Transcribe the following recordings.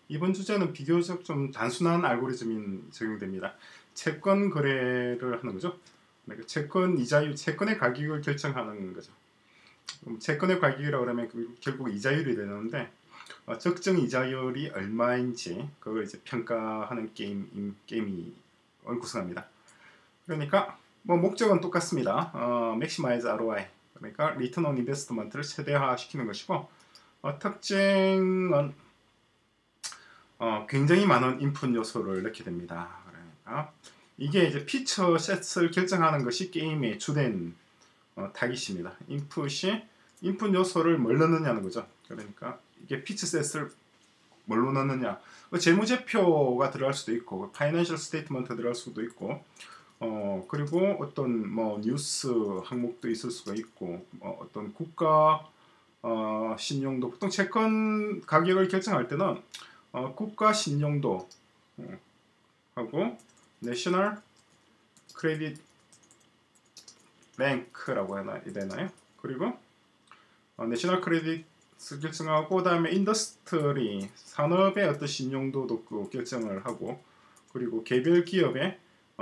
이번 주제는 비교적 좀 단순한 알고리즘이 적용됩니다. 채권 거래를 하는 거죠. 그러니까 채권 이자율, 채권의 가격을 결정하는 거죠. 채권의 가격이라고 하면 결국 이자율이 되는데 적정 이자율이 얼마인지 그걸 이제 평가하는 게임이 구성합니다. 그러니까 뭐 목적은 똑같습니다. maximize ROI, 그러니까 return on investment를 최대화시키는 것이고 특징은 굉장히 많은 인풋 요소를 넣게 됩니다. 그러니까 이게 이제 피처 셋을 결정하는 것이 게임의 주된 타깃입니다. 인풋 요소를 뭘 넣느냐는 거죠. 그러니까 이게 피처 셋을 뭘로 넣느냐. 재무제표가 들어갈 수도 있고, 파이낸셜 스테이트먼트 들어갈 수도 있고, 그리고 어떤 뭐 뉴스 항목도 있을 수가 있고, 어떤 국가 신용도, 보통 채권 가격을 결정할 때는 국가 신용도 하고 내셔널 크레딧 뱅크라고 해야 되나요? 그리고 내셔널 크레딧을 결정하고 그다음에 인더스트리 산업의 어떤 신용도도 결정을 하고, 그리고 개별 기업의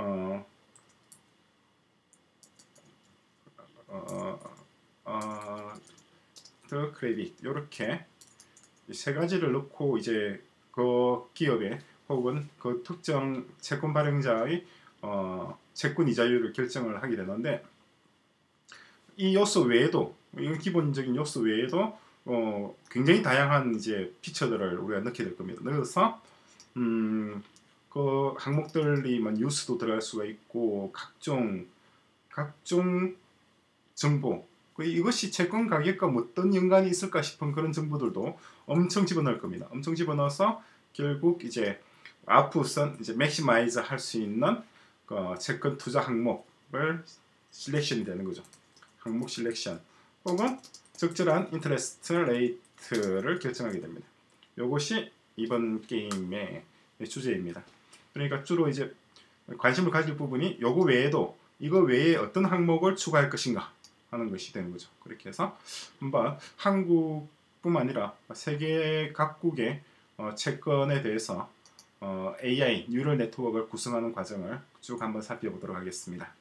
더 크레딧, 이렇게 세 가지를 넣고 이제 그 기업의 혹은 그 특정 채권 발행자의 채권 이자율을 결정을 하게 되는데, 이 요소 외에도, 이건 기본적인 요소 외에도 굉장히 다양한 이제 피처들을 우리가 넣게 될 겁니다. 그래서 그 항목들이 뉴스도 들어갈 수가 있고 각종 정보, 이것이 채권 가격과 어떤 연관이 있을까 싶은 그런 정보들도 엄청 집어넣을 겁니다. 엄청 집어넣어서 결국 이제 아웃풋은 이제 맥시마이즈 할 수 있는 채권 투자 항목을 실렉션이 되는 거죠. 항목 실렉션 혹은 적절한 인터레스트 레이트를 결정하게 됩니다. 이것이 이번 게임의 주제입니다. 그러니까 주로 이제 관심을 가질 부분이 이거 외에 어떤 항목을 추가할 것인가 하는 것이 되는 거죠. 그렇게 해서 한번 한국뿐만 아니라 세계 각국의 채권에 대해서 AI 뉴럴 네트워크를 구성하는 과정을 쭉 한번 살펴보도록 하겠습니다.